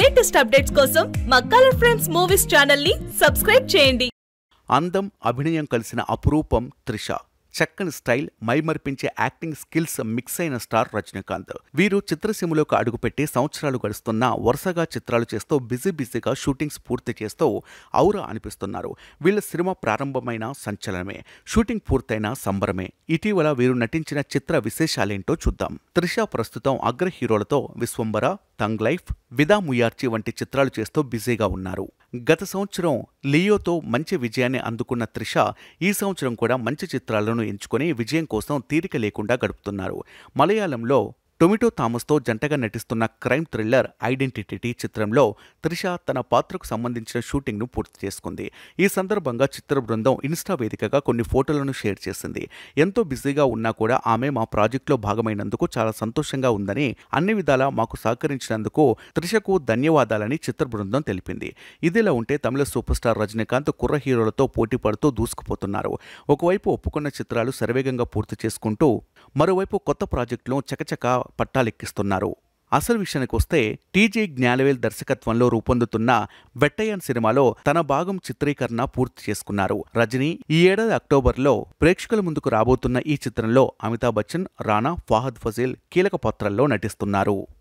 Latest updates కోసం మా colour friends movies channel ని సబ్స్క్రైబ్ చేయండి. అందం అభినయం కలిసిన అపురూపం త్రిష. చక్కని స్టైల్, మైమర్పించే యాక్టింగ్ స్కిల్స్ మిక్స్ అయిన స్టార్ రజనీకాంత్. వీరు చిత్రసీమలోకి అడుగుపెట్టి సంవత్సరాలు గడుస్తున్నా వరుసగా చిత్రాలు చేస్తూ బిజీగా షూటింగ్స్ పూర్తి చేస్తూ ఔరా అనిపిస్తున్నారు. వీళ్ళ సినిమా ప్రారంభమైన సంచలనమే, షూటింగ్ పూర్తయిన సంబరమే. ఇటీవల వీరు నటించిన చిత్ర విశేషాలేంటో చూద్దాం. త్రిష ప్రస్తుతం అగ్ర హీరోలతో విశ్వంబర, తంగ్ లైఫ్, విదా ముయార్చి వంటి చిత్రాలు చేస్తూ బిజీగా ఉన్నారు. గత సంవత్సరం లియోతో మంచి విజయాన్ని అందుకున్న త్రిష ఈ సంవత్సరం కూడా మంచి చిత్రాలను ఎంచుకొని విజయం కోసం తీరిక లేకుండా గడుపుతున్నారు. మలయాళంలో టొమిటో థామస్తో జంటగా నటిస్తున్న క్రైమ్ థ్రిల్లర్ ఐడెంటిటీ చిత్రంలో త్రిష తన పాత్రకు సంబంధించిన షూటింగ్ను పూర్తి చేసుకుంది. ఈ సందర్భంగా చిత్ర బృందం ఇన్స్టా వేదికగా కొన్ని ఫోటోలను షేర్ చేసింది. ఎంతో బిజీగా ఉన్నా కూడా ఆమె మా ప్రాజెక్టులో భాగమైనందుకు చాలా సంతోషంగా ఉందని, అన్ని విధాలా మాకు సహకరించినందుకు త్రిషకు ధన్యవాదాలని చిత్ర బృందం తెలిపింది. ఇదిలా ఉంటే తమిళ సూపర్ స్టార్ రజనీకాంత్ కుర్ర హీరోలతో పోటీ పడుతూ దూసుకుపోతున్నారు. ఒకవైపు ఒప్పుకున్న చిత్రాలు శరవేగంగా పూర్తి చేసుకుంటూ మరోవైపు కొత్త ప్రాజెక్టులను చకచక పట్టాలెక్కిస్తున్నారు. అసలు విషయానికి వస్తే టీజే జ్ఞానవేల్ దర్శకత్వంలో రూపొందుతున్న వెట్టయ్యన్ సినిమాలో తన భాగం చిత్రీకరణ పూర్తి చేసుకున్నారు. రజనీ ఈ ఏడాది అక్టోబర్లో ప్రేక్షకుల ముందుకు రాబోతున్న ఈ చిత్రంలో అమితాబ్ బచ్చన్, రానా, ఫాహద్ ఫజీల్ కీలక పాత్రల్లో నటిస్తున్నారు.